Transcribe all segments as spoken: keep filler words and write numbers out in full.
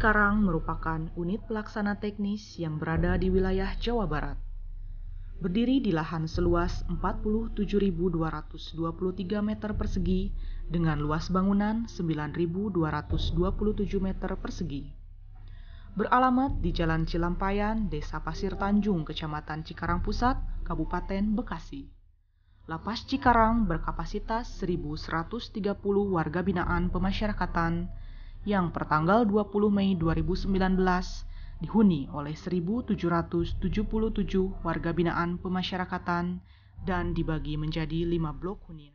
Cikarang merupakan unit pelaksana teknis yang berada di wilayah Jawa Barat. Berdiri di lahan seluas empat puluh tujuh ribu dua ratus dua puluh tiga meter persegi dengan luas bangunan sembilan ribu dua ratus dua puluh tujuh meter persegi. Beralamat di Jalan Cilampayan, Desa Pasir Tanjung, Kecamatan Cikarang Pusat, Kabupaten Bekasi. Lapas Cikarang berkapasitas seribu seratus tiga puluh warga binaan pemasyarakatan yang pertanggal dua puluh Mei dua ribu sembilan belas dihuni oleh seribu tujuh ratus tujuh puluh tujuh warga binaan pemasyarakatan dan dibagi menjadi lima blok hunian.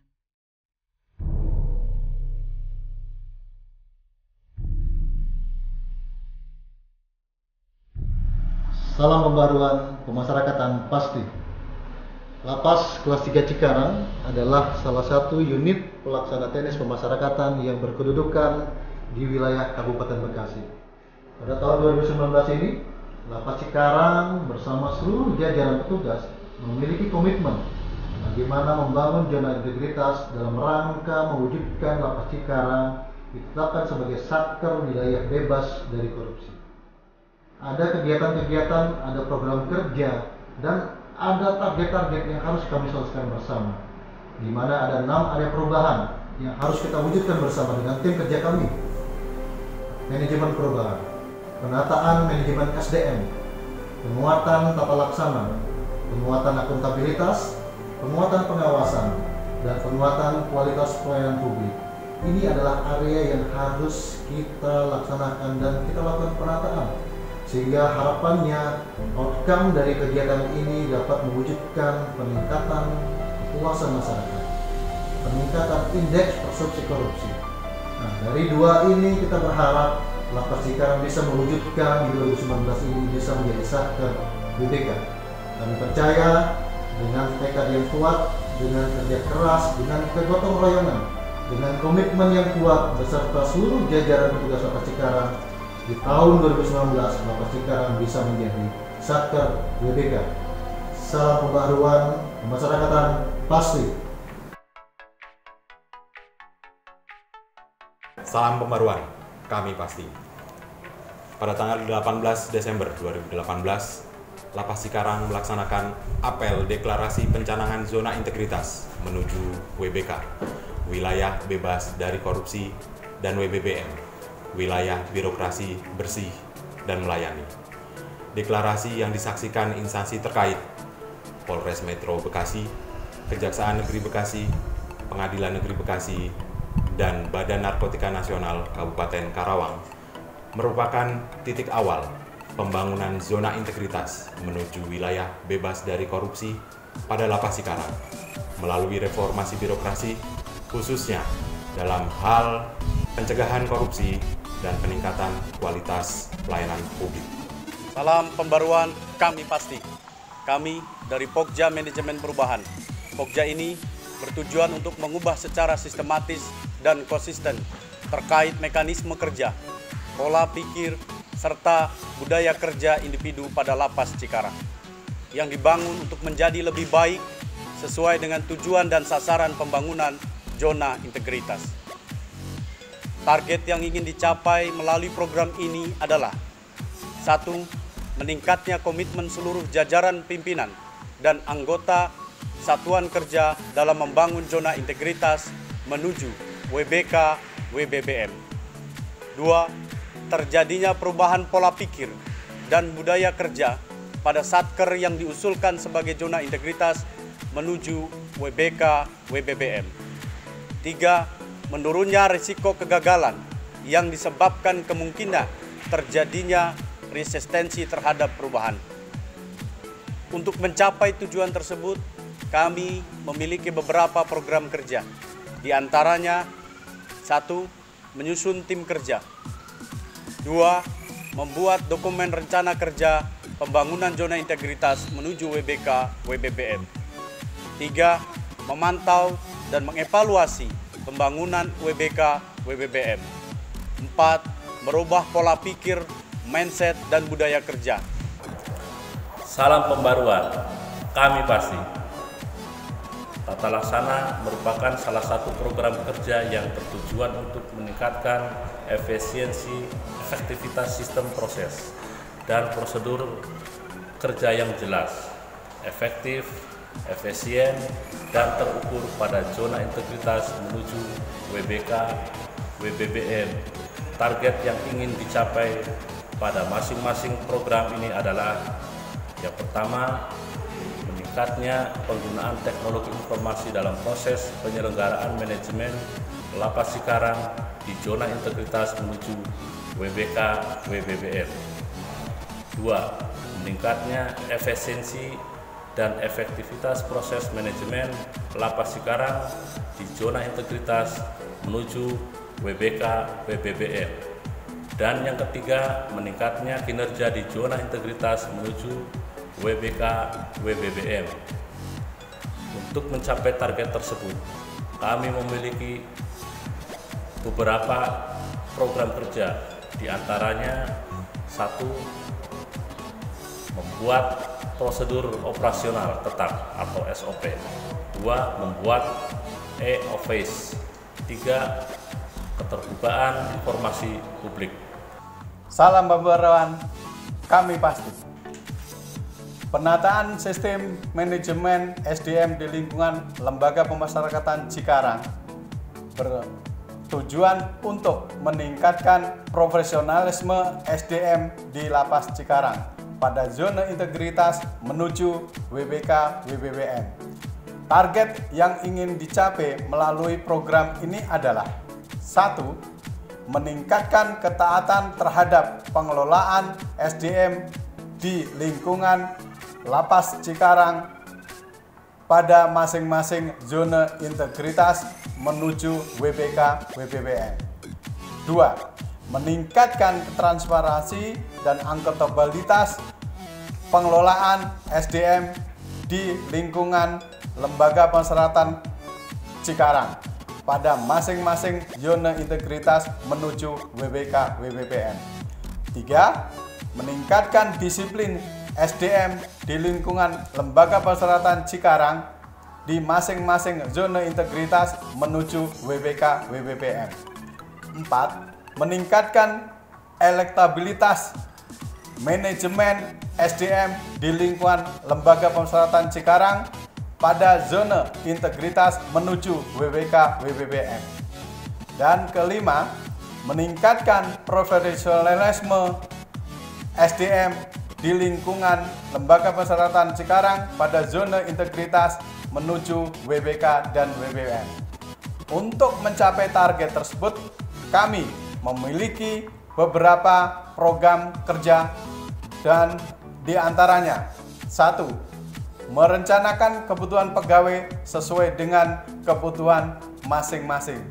Salam pembaruan pemasyarakatan pasti. Lapas kelas tiga Cikarang adalah salah satu unit pelaksana teknis pemasyarakatan yang berkedudukan di wilayah Kabupaten Bekasi. Pada tahun dua ribu sembilan belas ini, Lapas Cikarang bersama seluruh jajaran petugas memiliki komitmen bagaimana membangun zona integritas dalam rangka mewujudkan Lapas Cikarang ditetapkan sebagai satker wilayah bebas dari korupsi. Ada kegiatan-kegiatan, ada program kerja, dan ada target-target yang harus kami selesaikan bersama, di mana ada enam area perubahan yang harus kita wujudkan bersama dengan tim kerja kami. Manajemen perubahan, penataan manajemen S D M, penguatan tata laksana, penguatan akuntabilitas, penguatan pengawasan, dan penguatan kualitas pelayanan publik. Ini adalah area yang harus kita laksanakan dan kita lakukan penataan, sehingga harapannya outcome dari kegiatan ini dapat mewujudkan peningkatan kepuasan masyarakat, peningkatan indeks persepsi korupsi. Nah, dari dua ini kita berharap Lapas Cikarang bisa mewujudkan di dua ribu sembilan belas ini bisa menjadi satker W B K. Kami percaya dengan tekad yang kuat, dengan kerja keras, dengan kegotong royongan, dengan komitmen yang kuat beserta seluruh jajaran petugas Lapas Cikarang, di tahun dua ribu sembilan belas Lapas Cikarang bisa menjadi satker W B K. Salam pembaruan pemasyarakatan pasti. Salam pembaruan, kami pasti. Pada tanggal delapan belas Desember dua ribu delapan belas, Lapas Cikarang melaksanakan apel deklarasi pencanangan zona integritas menuju W B K, wilayah bebas dari korupsi, dan W B B M, wilayah birokrasi bersih dan melayani. Deklarasi yang disaksikan instansi terkait, Polres Metro Bekasi, Kejaksaan Negeri Bekasi, Pengadilan Negeri Bekasi, dan Badan Narkotika Nasional Kabupaten Karawang merupakan titik awal pembangunan zona integritas menuju wilayah bebas dari korupsi pada Lapas Cikarang melalui reformasi birokrasi, khususnya dalam hal pencegahan korupsi dan peningkatan kualitas pelayanan publik. Salam pembaruan, kami pasti. Kami dari Pokja Manajemen Perubahan. Pokja ini bertujuan untuk mengubah secara sistematis dan konsisten terkait mekanisme kerja, pola pikir, serta budaya kerja individu pada Lapas Cikarang yang dibangun untuk menjadi lebih baik sesuai dengan tujuan dan sasaran pembangunan zona integritas. Target yang ingin dicapai melalui program ini adalah satu. Meningkatnya komitmen seluruh jajaran pimpinan dan anggota satuan kerja dalam membangun zona integritas menuju W B K W B B M. Dua. Terjadinya perubahan pola pikir dan budaya kerja pada satker yang diusulkan sebagai zona integritas menuju W B K W B B M. Tiga. Menurunnya risiko kegagalan yang disebabkan kemungkinan terjadinya resistensi terhadap perubahan. Untuk mencapai tujuan tersebut, kami memiliki beberapa program kerja. Di antaranya, satu. Menyusun tim kerja. Dua. Membuat dokumen rencana kerja pembangunan zona integritas menuju W B K W B B M. Tiga. Memantau dan mengevaluasi pembangunan W B K W B B M. Empat. Merubah pola pikir, mindset, dan budaya kerja. Salam pembaruan, kami pasti. Tata laksana merupakan salah satu program kerja yang bertujuan untuk meningkatkan meningkatkan efisiensi, efektivitas sistem proses, dan prosedur kerja yang jelas, efektif, efisien, dan terukur pada zona integritas menuju W B K W B B M. Target yang ingin dicapai pada masing-masing program ini adalah yang pertama, meningkatnya penggunaan teknologi informasi dalam proses penyelenggaraan manajemen Lapas Cikarang di zona integritas menuju W B K W B B M. Dua, meningkatnya efisiensi dan efektivitas proses manajemen Lapas Cikarang di zona integritas menuju W B K W B B M. Dan yang ketiga, meningkatnya kinerja di zona integritas menuju W B K W B B M. Untuk mencapai target tersebut, kami memiliki beberapa program kerja, di antaranya satu, membuat prosedur operasional tetap atau S O P. Dua, membuat e-office. Tiga, keterbukaan informasi publik. Salam pembaruan, kami pasti. Penataan sistem manajemen S D M di lingkungan Lembaga Pemasyarakatan Cikarang bertujuan untuk meningkatkan profesionalisme S D M di Lapas Cikarang pada zona integritas menuju W B K W B B M. Target yang ingin dicapai melalui program ini adalah satu. Meningkatkan ketaatan terhadap pengelolaan S D M di lingkungan Lapas Cikarang pada masing-masing zona integritas menuju W B K W B B M. Dua, meningkatkan transparansi dan akuntabilitas pengelolaan S D M di lingkungan Lembaga Pemasyarakatan Cikarang pada masing-masing zona integritas menuju W B K W B B M. Tiga, meningkatkan disiplin S D M di lingkungan Lembaga Pemasyarakatan Cikarang di masing-masing zona integritas menuju W B K W B B M. Empat, meningkatkan elektabilitas manajemen S D M di lingkungan Lembaga Pemasyarakatan Cikarang pada zona integritas menuju W B K W B B M. Dan kelima, meningkatkan profesionalisme S D M di lingkungan Lembaga Pemasyarakatan Cikarang pada zona integritas menuju W B K dan W B B M. Untuk mencapai target tersebut, kami memiliki beberapa program kerja dan diantaranya satu, merencanakan kebutuhan pegawai sesuai dengan kebutuhan masing-masing.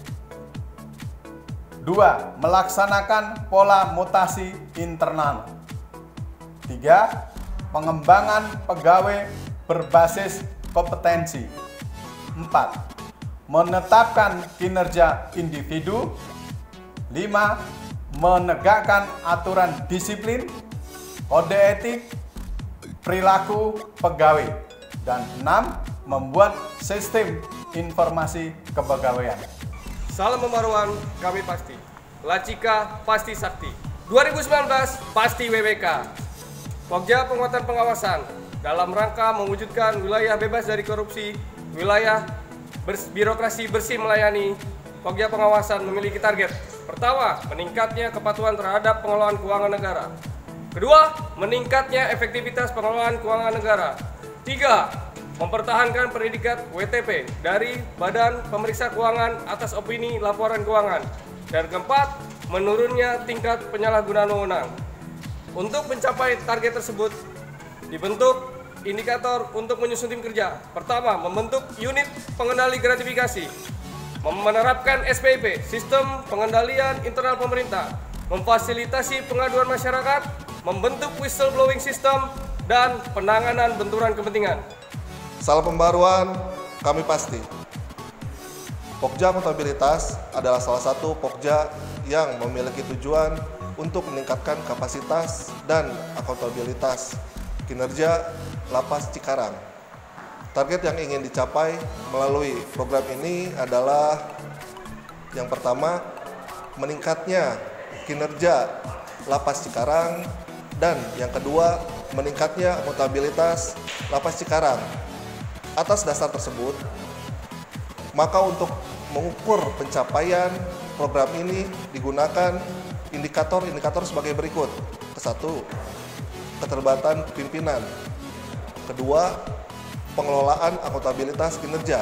Dua, melaksanakan pola mutasi internal. Tiga, pengembangan pegawai berbasis kompetensi. Empat, menetapkan kinerja individu. Lima, menegakkan aturan disiplin, kode etik, perilaku pegawai. Dan enam, membuat sistem informasi kepegawaian. Salam pembaruan, kami pasti. Lacika pasti sakti. dua ribu sembilan belas pasti W B K. Pokja penguatan pengawasan dalam rangka mewujudkan wilayah bebas dari korupsi, wilayah bers birokrasi bersih melayani. Pokja pengawasan memiliki target. Pertama, meningkatnya kepatuhan terhadap pengelolaan keuangan negara. Kedua, meningkatnya efektivitas pengelolaan keuangan negara. Tiga, mempertahankan predikat W T P dari Badan Pemeriksa Keuangan atas opini laporan keuangan. Dan keempat, menurunnya tingkat penyalahgunaan wewenang. Untuk mencapai target tersebut, dibentuk indikator untuk menyusun tim kerja. Pertama, membentuk unit pengendali gratifikasi, menerapkan S P I P, sistem pengendalian internal pemerintah, memfasilitasi pengaduan masyarakat, membentuk whistleblowing system, dan penanganan benturan kepentingan. Salam pembaruan, kami pasti. Pokja Akuntabilitas adalah salah satu pokja yang memiliki tujuan untuk meningkatkan kapasitas dan akuntabilitas kinerja Lapas Cikarang. Target yang ingin dicapai melalui program ini adalah yang pertama, meningkatnya kinerja Lapas Cikarang, dan yang kedua, meningkatnya akuntabilitas Lapas Cikarang. Atas dasar tersebut, maka untuk mengukur pencapaian program ini digunakan indikator-indikator sebagai berikut. Kesatu, keterlibatan pimpinan. Kedua, pengelolaan akuntabilitas kinerja.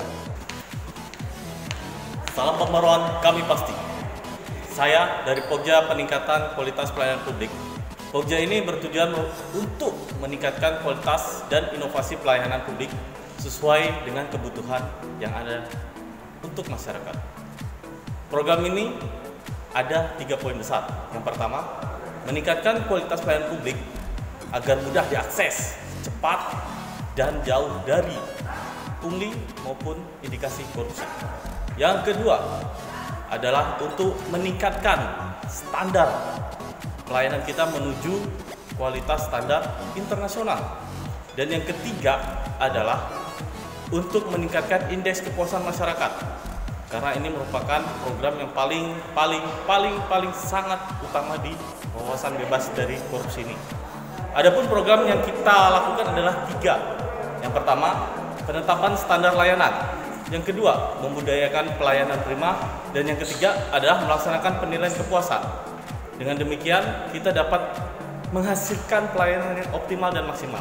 Salam pembaruan kami pasti. Saya dari Pokja Peningkatan Kualitas Pelayanan Publik. Pokja ini bertujuan untuk meningkatkan kualitas dan inovasi pelayanan publik sesuai dengan kebutuhan yang ada untuk masyarakat. Program ini ada tiga poin besar. Yang pertama, meningkatkan kualitas pelayanan publik agar mudah diakses, cepat, dan jauh dari pungli maupun indikasi korupsi. Yang kedua adalah untuk meningkatkan standar pelayanan kita menuju kualitas standar internasional. Dan yang ketiga adalah untuk meningkatkan indeks kepuasan masyarakat. Karena ini merupakan program yang paling paling paling paling sangat utama di wawasan bebas dari korupsi ini. Adapun program yang kita lakukan adalah tiga. Yang pertama, penetapan standar layanan. Yang kedua, membudayakan pelayanan prima. Dan yang ketiga adalah melaksanakan penilaian kepuasan. Dengan demikian, kita dapat menghasilkan pelayanan yang optimal dan maksimal.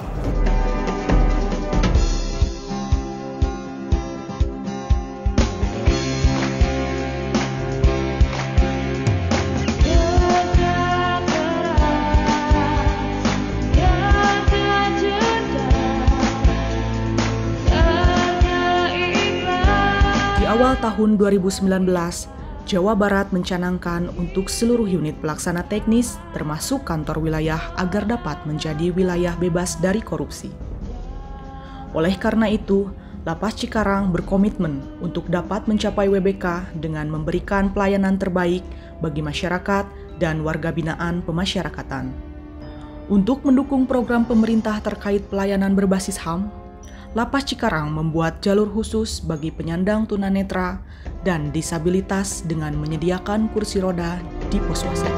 Awal tahun dua ribu sembilan belas, Jawa Barat mencanangkan untuk seluruh unit pelaksana teknis termasuk kantor wilayah agar dapat menjadi wilayah bebas dari korupsi. Oleh karena itu, Lapas Cikarang berkomitmen untuk dapat mencapai W B K dengan memberikan pelayanan terbaik bagi masyarakat dan warga binaan pemasyarakatan. Untuk mendukung program pemerintah terkait pelayanan berbasis H A M, Lapas Cikarang membuat jalur khusus bagi penyandang tunanetra dan disabilitas dengan menyediakan kursi roda di pos wasit.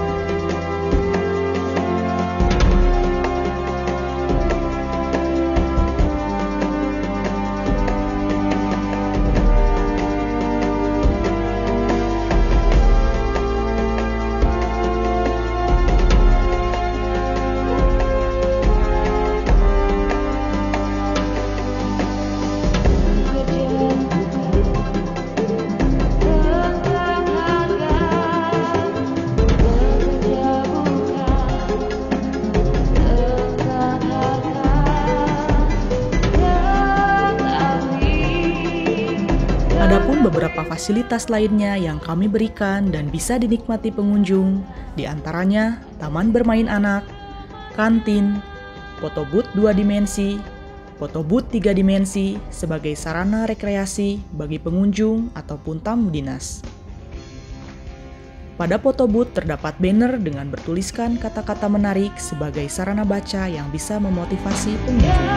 Adapun beberapa fasilitas lainnya yang kami berikan dan bisa dinikmati pengunjung, diantaranya taman bermain anak, kantin, foto booth dua dimensi, foto booth tiga dimensi sebagai sarana rekreasi bagi pengunjung ataupun tamu dinas. Pada foto booth terdapat banner dengan bertuliskan kata-kata menarik sebagai sarana baca yang bisa memotivasi pengunjung.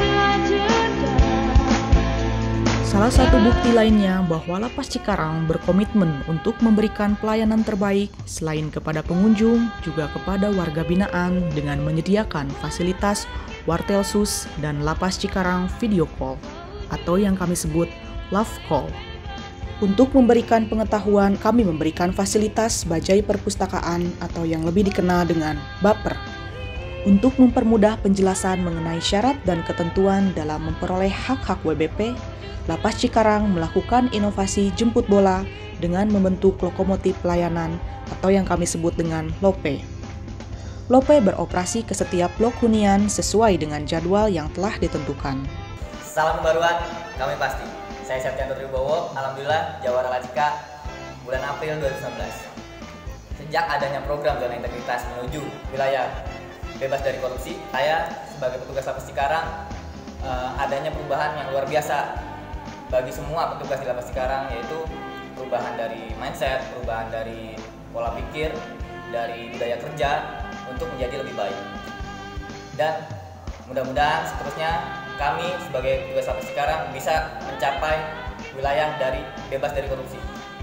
Salah satu bukti lainnya bahwa Lapas Cikarang berkomitmen untuk memberikan pelayanan terbaik selain kepada pengunjung, juga kepada warga binaan dengan menyediakan fasilitas Wartelsus dan Lapas Cikarang Video Call atau yang kami sebut Love Call. Untuk memberikan pengetahuan, kami memberikan fasilitas bajai perpustakaan atau yang lebih dikenal dengan Baper. Untuk mempermudah penjelasan mengenai syarat dan ketentuan dalam memperoleh hak-hak W B P, Lapas Cikarang melakukan inovasi jemput bola dengan membentuk lokomotif pelayanan atau yang kami sebut dengan Lope. Lope beroperasi ke setiap blok hunian sesuai dengan jadwal yang telah ditentukan. Salam pembaruan, kami pasti. Saya Septianto Tribowo, alhamdulillah jawara Lacika bulan April dua ribu sembilan belas. Sejak adanya program zona integritas menuju wilayah bebas dari korupsi, saya sebagai petugas Lapas Cikarang eh, adanya perubahan yang luar biasa bagi semua petugas di Lapas Cikarang, yaitu perubahan dari mindset, perubahan dari pola pikir, dari budaya kerja untuk menjadi lebih baik. Dan mudah-mudahan seterusnya kami sebagai petugas Lapas Cikarang bisa mencapai wilayah dari bebas dari korupsi.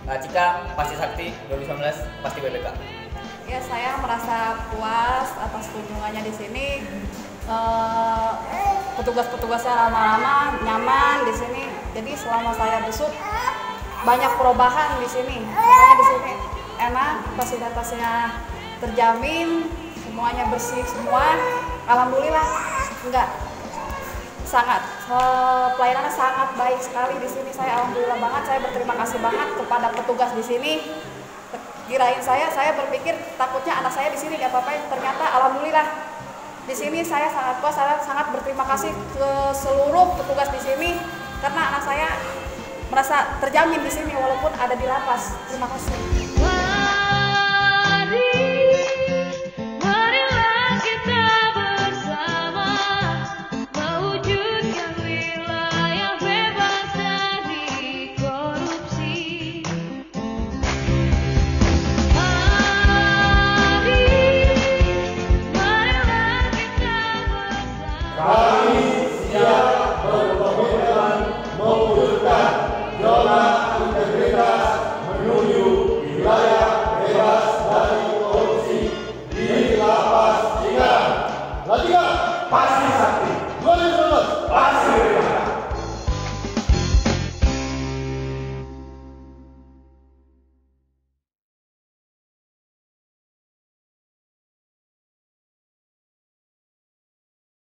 Lacika pasti sakti, dua ribu sembilan belas pasti W B K. Ya, saya merasa puas atas kunjungannya di sini. Uh, petugas-petugasnya lama-lama nyaman di sini. Jadi selama saya besuk banyak perubahan di sini. Makanya di sini enak, fasilitasnya terjamin, semuanya bersih semua. Alhamdulillah, enggak sangat uh, pelayanannya sangat baik sekali di sini. Saya alhamdulillah banget. Saya berterima kasih banget kepada petugas di sini. Kirain saya, saya berpikir takutnya anak saya di sini gak apa-apa. Ternyata alhamdulillah di sini saya sangat puas. Saya sangat berterima kasih ke seluruh petugas di sini karena anak saya merasa terjamin di sini walaupun ada di lapas. Terima kasih.